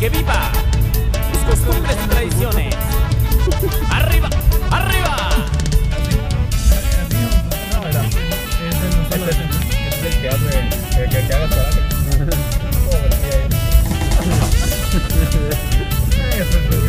¡Que viva sus costumbres y tradiciones! ¡Arriba! ¡Arriba! No, era. Es el que hace. El que haga coraje. Pobre tía. Eso es